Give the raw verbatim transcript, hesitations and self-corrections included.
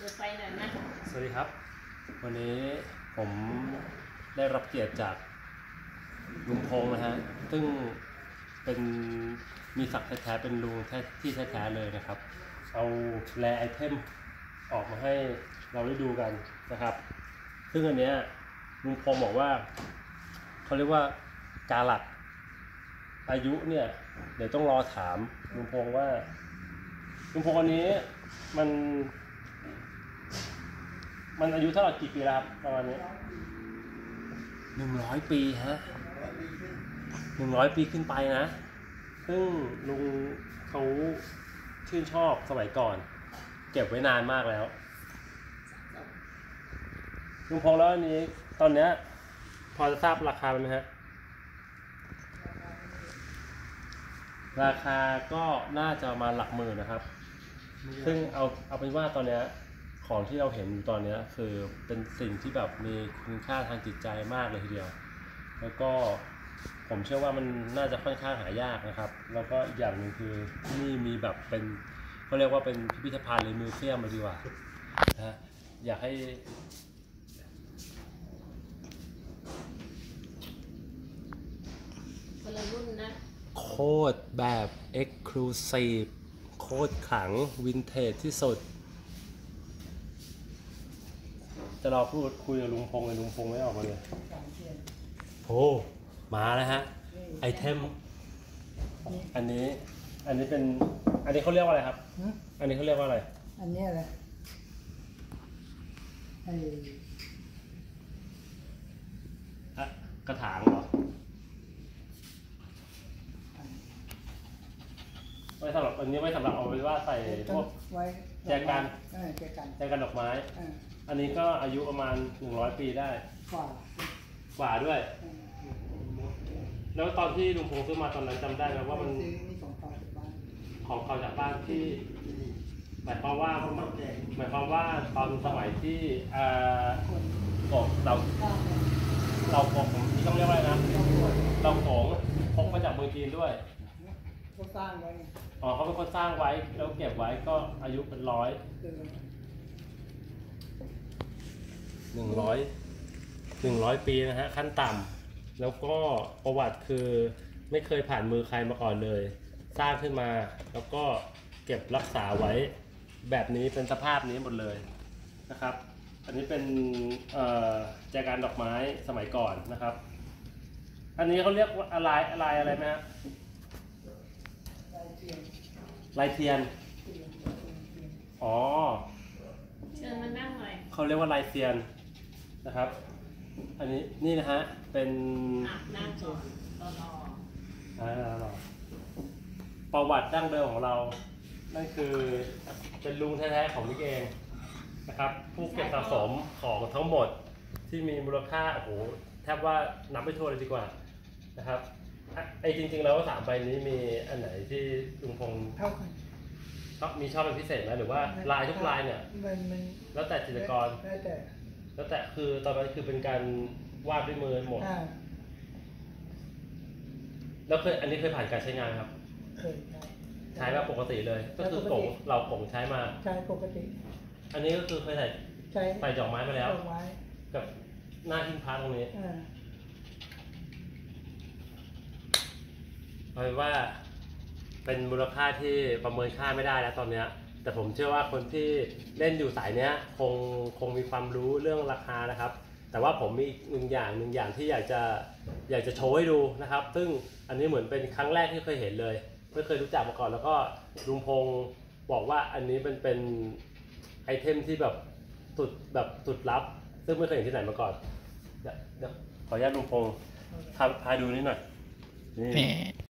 ปิดไฟหน่อยนะสวัสดีครับวันนี้ผมได้รับเกียรติจากลุงพงษ์นะฮะซึ่งเป็นมีศักดิ์แท้ๆเป็นลุงแท้ที่แท้ๆเลยนะครับเอาแรไอเทมออกมาให้เราได้ดูกันนะครับซึ่งอันเนี้ยลุงพงษ์บอกว่าเขาเรียกว่ากาลัดอายุเนี่ยเดี๋ยวต้องรอถามลุงพงษ์ว่าลุงพงษ์อันนี้มันมันอายุเท่าไหร่กี่ปีแล้วครับประมาณนี้หนึ่งร้อยปีฮะหนึ่งร้อยปีขึ้นไปนะซึ่งลุงเขาชื่นชอบสมัยก่อนเก็บไว้นานมากแล้วลุงพงษ์แล้วอันนี้ตอนเนี้ยพอจะทราบราคาไหมฮะราคาก็น่าจะมาหลักหมื่นนะครับซึ่งเอาเอาเป็นว่าตอนเนี้ยของที่เราเห็นอยู่ตอนนี้คือเป็นสิ่งที่แบบมีคุณค่าทางจิตใจมากเลยทีเดียวแล้วก็ผมเชื่อว่ามันน่าจะค่อนข้างหายากนะครับแล้วก็อีกอย่างหนึ่งคือนี่มีแบบเป็นเขาเรียกว่าเป็นพิพิธภัณฑ์หรือมิวเซียมมาดีกว่านะอยากให้คนละรุ่นนะโคตรแบบ Exclusive โคตรขลังวินเทจที่สุดจะรอพูดคุยกับลุงพงษ์เลยลุงพงษ์ไม่ออกมาเลยโอ้มาแล้วฮะไอเทมอันนี้อันนี้เป็นอันนี้เขาเรียกว่าอะไรครับอันนี้เขาเรียกว่าอะไรอันนี้อะไรไอ้อะกระถางเหรอไว้สำหรับอันนี้ไว้สำหรับเอาไว้ว่าใส่พวกแจกันแจกันแจกันดอกไม้อันนี้ก็อายุประมาณหนึ่งร้อยปีได้กว่ากว่าด้วยแล้วตอนที่ลุงพงษ์ซื้อมาตอนนั้นจำได้ไหมว่ามันของเก่าจากบ้านที่หมายความว่าหมายความว่าตอนสมัยที่เอ่อของเราเราของผมที่ต้องเรียกว่าอะไรนะเราของพกมาจากเมืองจีนด้วยเขาสร้างไว้อ๋อเขาเป็นคนสร้างไว้แล้วเก็บไว้ก็อายุเป็นร้อยหนึ่งร้อยหนึ่งร้อยปีนะฮะขั้นต่ำแล้วก็ประวัติคือไม่เคยผ่านมือใครมาก่อนเลยสร้างขึ้นมาแล้วก็เก็บรักษาไว้แบบนี้เป็นสภาพนี้หมดเลยนะครับอันนี้เป็นแจกันดอกไม้สมัยก่อนนะครับอันนี้เขาเรียกว่าอะไรอะไรอะไรไหมฮะลายเทียนอ๋อเชิญมานั่งหน่อยเขาเรียกว่าลายเทียนนะครับอันนี้นี่นะฮะเป็นนั่งก่อนรออ่าประวัติดั้งเดิมของเรานั่นคือเป็นลุงแท้ๆของมิกเองนะครับผู้เก็บสะสมของทั้งหมดที่มีมูลค่าโอ้โหแทบว่านับไม่ถ้วนเลยดีกว่านะครับไอ้จริงๆแล้วสามใบนี้มีอันไหนที่ลุงพงษ์เท่ากันชอบมีชอบเป็นพิเศษไหมหรือว่าลายทุกลายเนี่ยแล้วแต่จิตรกรแล้วแต่แล้วแต่คือตอนนั้นคือเป็นการวาดด้วยมือหมดแล้วเคยอันนี้เคยผ่านการใช้งานครับเคยใช้แบบปกติเลยก็คือผงเราผงใช้มาใช้ปกติอันนี้ก็คือเคยใส่ใส่ดอกไม้มาแล้วกับหน้าหิ้งพระตรงนี้เอาเป็นว่าเป็นมูลค่าที่ประเมินค่าไม่ได้แล้วตอนนี้แต่ผมเชื่อว่าคนที่เล่นอยู่สายเนี้ยคงคงมีความรู้เรื่องราคานะครับแต่ว่าผมมีอีกหนึ่งอย่างหนึ่งอย่างที่อยากจะอยากจะโชว์ให้ดูนะครับซึ่งอันนี้เหมือนเป็นครั้งแรกที่เคยเห็นเลยไม่เคยรู้จักมาก่อนแล้วก็ลุงพงษ์บอกว่าอันนี้มันเป็นไอเทมที่แบบสุดแบบสุดลับซึ่งไม่เคยเห็นที่ไหนมาก่อนเดี๋ยวขออนุญาตลุงพงษ์พาพาดูนิดหน่อยนี่